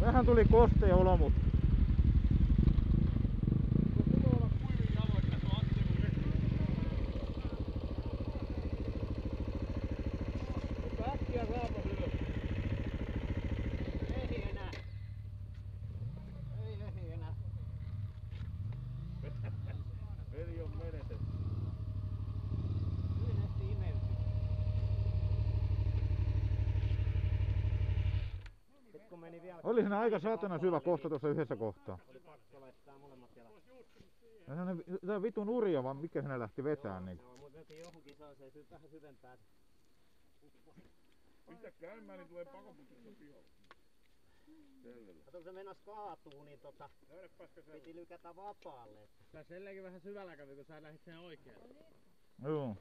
Vähän tuli kostea olo, mutta veri on menetetty. oli siinä aika saatana syvä kosto tuossa yhdessä kohtaa. Tää vitun urja vaan mikä sinä lähti vetään niin. Johonkin sellaiseen vähän syvempään. Pistä käymään, niin tulee pakoputkesta pihalle. Kato, kun se meinas kaatuu, niin piti lykätä vapaalle. Tää selleekin vähän syvällä kävi, kun sä lähdit sen oikealle. Joo.